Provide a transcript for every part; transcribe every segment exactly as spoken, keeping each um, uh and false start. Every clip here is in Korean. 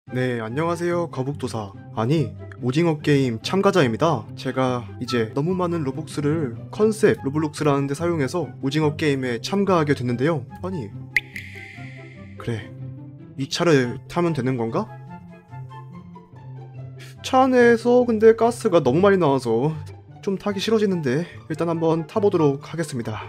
네, 안녕하세요. 거북도사. 아니, 오징어 게임 참가자입니다. 제가 이제 너무 많은 로벅스를 컨셉 로블록스라는 데 사용해서 오징어 게임에 참가하게 됐는데요. 아니, 그래. 이 차를 타면 되는 건가? 차 안에서 근데 가스가 너무 많이 나와서 좀 타기 싫어지는데 일단 한번 타보도록 하겠습니다.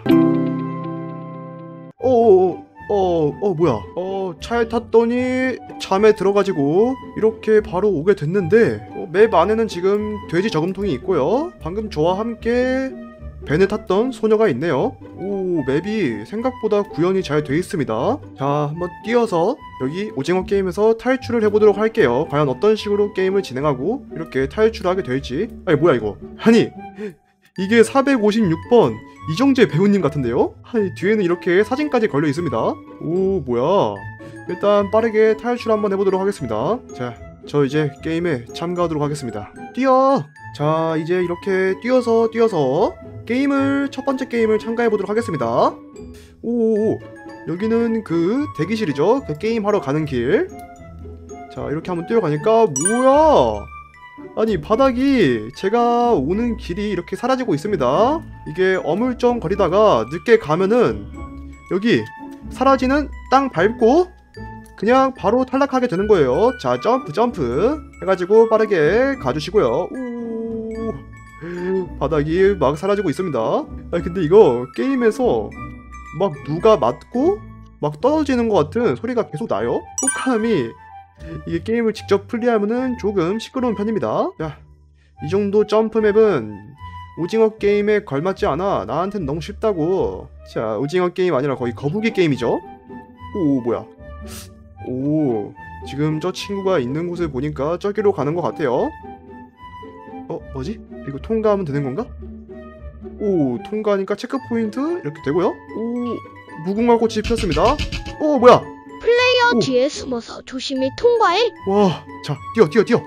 어어어 어, 어, 뭐야? 어, 차에 탔더니 잠에 들어가지고 이렇게 바로 오게 됐는데 어, 맵 안에는 지금 돼지 저금통이 있고요. 방금 저와 함께 벤을 탔던 소녀가 있네요. 오, 맵이 생각보다 구현이 잘 돼 있습니다. 자, 한번 뛰어서 여기 오징어 게임에서 탈출을 해보도록 할게요. 과연 어떤 식으로 게임을 진행하고 이렇게 탈출하게 될지. 아니, 뭐야 이거? 아니, 이게 사백오십육 번 이정재 배우님 같은데요? 아니, 뒤에는 이렇게 사진까지 걸려 있습니다. 오, 뭐야. 일단 빠르게 탈출 한번 해보도록 하겠습니다. 자, 저 이제 게임에 참가하도록 하겠습니다. 뛰어! 자, 이제 이렇게 뛰어서 뛰어서 게임을 첫 번째 게임을 참가해보도록 하겠습니다. 오, 여기는 그 대기실이죠. 그 게임 하러 가는 길. 자, 이렇게 한번 뛰어가니까 뭐야? 아니, 바닥이 제가 오는 길이 이렇게 사라지고 있습니다. 이게 어물쩡 거리다가 늦게 가면은 여기 사라지는 땅 밟고 그냥 바로 탈락하게 되는 거예요. 자, 점프 점프 해가지고 빠르게 가주시고요. 오, 바닥이 막 사라지고 있습니다. 아, 근데 이거 게임에서 막 누가 맞고 막 떨어지는 것 같은 소리가 계속 나요. 속함이 이게 게임을 직접 플레이하면은 조금 시끄러운 편입니다. 자, 이 정도 점프맵은 오징어 게임에 걸맞지 않아. 나한텐 너무 쉽다고. 자, 오징어 게임 아니라 거의 거북이 게임이죠. 오, 뭐야. 오, 지금 저 친구가 있는 곳을 보니까 저기로 가는 것 같아요. 어, 뭐지? 이거 통과하면 되는 건가? 오, 통과하니까 체크포인트 이렇게 되고요. 오, 무궁화 꽃이 피었습니다. 오, 뭐야. 플레이어 오. 뒤에 숨어서 조심히 통과해. 와, 자, 뛰어 뛰어 뛰어.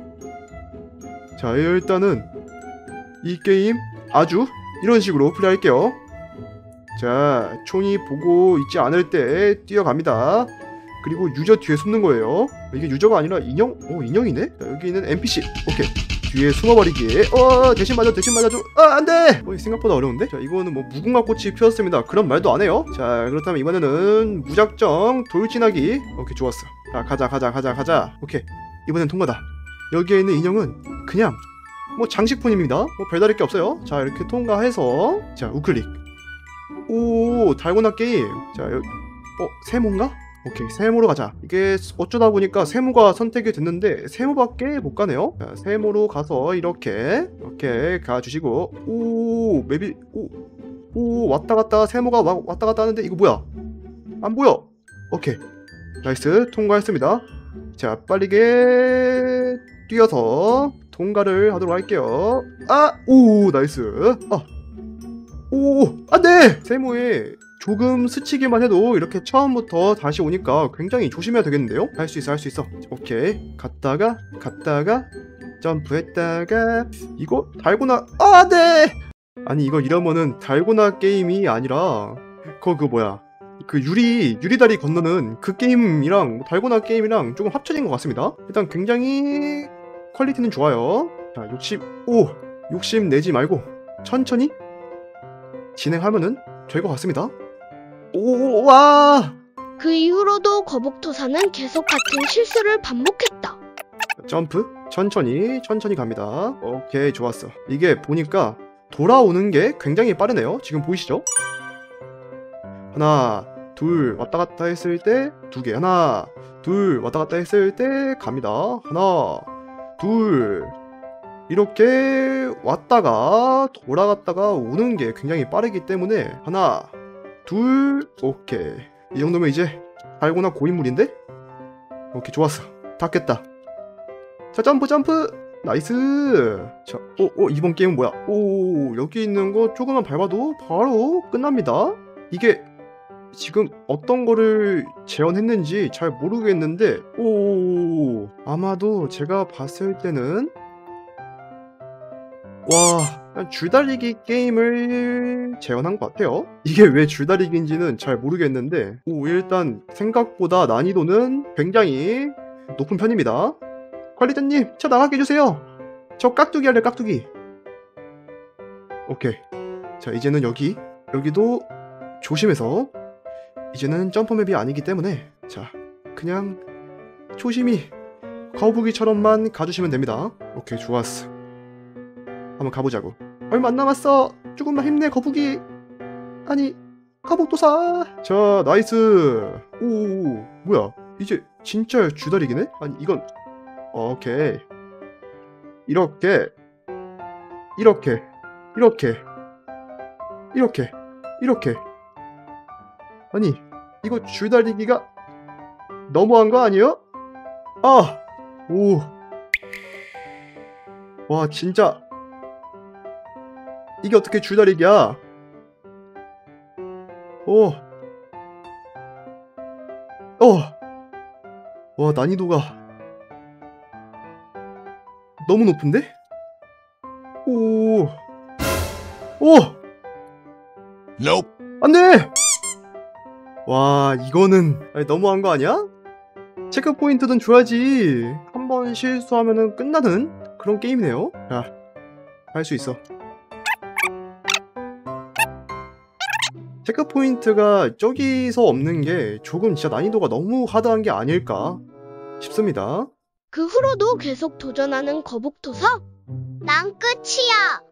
자, 일단은 이 게임 아주 이런 식으로 플레이할게요. 자, 총이 보고 있지 않을 때 뛰어갑니다. 그리고 유저 뒤에 숨는 거예요. 이게 유저가 아니라 인형? 오, 인형이네? 자, 여기 있는 엔피씨. 오케이. 뒤에 숨어버리기. 어, 대신 맞아, 대신 맞아줘. 아, 안 돼! 어, 생각보다 어려운데? 자, 이거는 뭐 무궁화 꽃이 피었습니다. 그런 말도 안 해요. 자, 그렇다면 이번에는 무작정 돌진하기. 오케이, 좋았어. 자, 가자, 가자, 가자, 가자. 오케이. 이번엔 통과다. 여기에 있는 인형은 그냥 뭐 장식품입니다. 뭐 별다를 게 없어요. 자, 이렇게 통과해서 자, 우클릭. 오, 달고나 게임. 자, 여기 어, 세모인가? 오케이, 세모로 가자. 이게 어쩌다 보니까 세모가 선택이 됐는데 세모밖에 못 가네요. 자, 세모로 가서 이렇게 이렇게 가주시고. 오, 맵이 오, 오, 왔다 갔다 세모가 와, 왔다 갔다 하는데 이거 뭐야? 안 보여. 오케이, 나이스, 통과했습니다. 자, 빠르게 뛰어서 통과를 하도록 할게요. 아, 오, 나이스. 아, 오, 안돼. 세모에 조금 스치기만 해도 이렇게 처음부터 다시 오니까 굉장히 조심해야 되겠는데요? 할 수 있어, 할 수 있어. 오케이, 갔다가 갔다가 점프했다가 이거 달고나. 아, 네. 아니, 이거 이러면은 달고나 게임이 아니라 그거 그 뭐야, 그 유리 유리다리 건너는 그 게임이랑 달고나 게임이랑 조금 합쳐진 것 같습니다. 일단 굉장히 퀄리티는 좋아요. 자, 욕심 오 욕심 내지 말고 천천히 진행하면은 될 것 같습니다. 오, 와! 그 이후로도 거북도사는 계속 같은 실수를 반복했다. 점프 천천히 천천히 갑니다. 오케이, 좋았어. 이게 보니까 돌아오는 게 굉장히 빠르네요. 지금 보이시죠? 하나 둘 왔다 갔다 했을 때 두 개, 하나 둘 왔다 갔다 했을 때 갑니다. 하나 둘 이렇게 왔다가 돌아갔다가 오는 게 굉장히 빠르기 때문에 하나 둘. 오케이, 이 정도면 이제 달고나 고인물인데? 오케이, 좋았어. 다 깼다. 자, 점프 점프. 나이스. 자, 오, 오, 이번 게임은 뭐야? 오, 여기 있는 거 조금만 밟아도 바로 끝납니다. 이게 지금 어떤 거를 재현했는지 잘 모르겠는데, 오, 아마도 제가 봤을 때는 와, 줄달리기 게임을 재현한 것 같아요. 이게 왜 줄달리기인지는 잘 모르겠는데, 오, 일단 생각보다 난이도는 굉장히 높은 편입니다. 관리자님, 저 나가게 해주세요. 저 깍두기 할래, 깍두기. 오케이. 자, 이제는 여기, 여기도 조심해서. 이제는 점프맵이 아니기 때문에, 자, 그냥 조심히 거북이처럼만 가주시면 됩니다. 오케이, 좋았어. 한번 가보자고. 얼마 안 남았어. 조금만 힘내, 거북이. 아니, 거북도사. 자, 나이스. 오, 뭐야? 이제 진짜 주다리기네? 아니, 이건 오케이. 이렇게, 이렇게, 이렇게, 이렇게, 이렇게. 아니, 이거 줄다리기가 너무한 거 아니에요? 아! 오. 와, 진짜. 이게 어떻게 줄다리기야? 오. 어. 와, 난이도가 너무 높은데? 오. 오! Nope. 안 돼! 와, 이거는 아니, 너무한 거 아니야? 체크 포인트는 줘야지. 한 번 실수하면은 끝나는 그런 게임이네요. 자, 할 수 있어. 체크 포인트가 저기서 없는 게 조금 진짜 난이도가 너무 하드한 게 아닐까 싶습니다. 그 후로도 계속 도전하는 거북도사. 난 끝이야.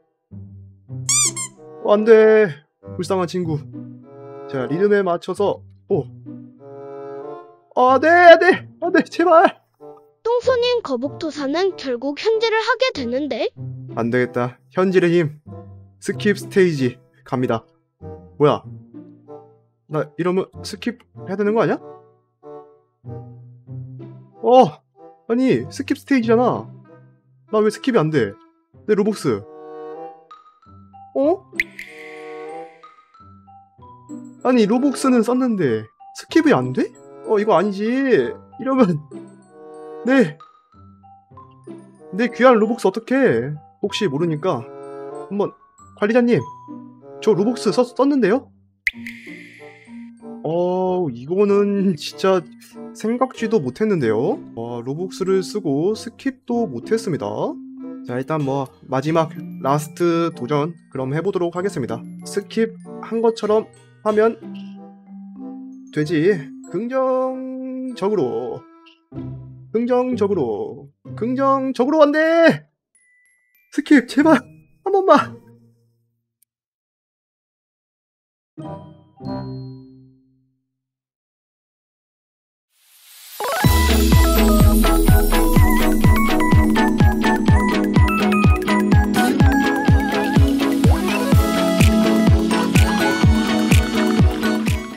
어, 안 돼. 불쌍한 친구. 자, 리듬에 맞춰서. 오. 아, 네, 안 돼. 안 돼, 제발. 똥손인 거북도사는 결국 현질을 하게 되는데 안 되겠다. 현질의 힘. 스킵 스테이지 갑니다. 뭐야? 나 이러면 스킵 해야 되는 거 아니야? 어, 아니 스킵 스테이지잖아. 나 왜 스킵이 안 돼? 내 로벅스. 어? 아니 로벅스는 썼는데 스킵이 안 돼? 어, 이거 아니지. 이러면 네. 내 귀한 로벅스 어떡해. 혹시 모르니까 한번 관리자님, 저 로벅스 썼, 썼는데요? 어, 이거는 진짜 생각지도 못했는데요. 와, 로벅스를 쓰고 스킵도 못했습니다. 자, 일단 뭐 마지막 라스트 도전 그럼 해보도록 하겠습니다. 스킵 한 것처럼 하면 되지. 긍정적으로, 긍정적으로, 긍정적으로. 안 돼! 스킵 제발 한 번만.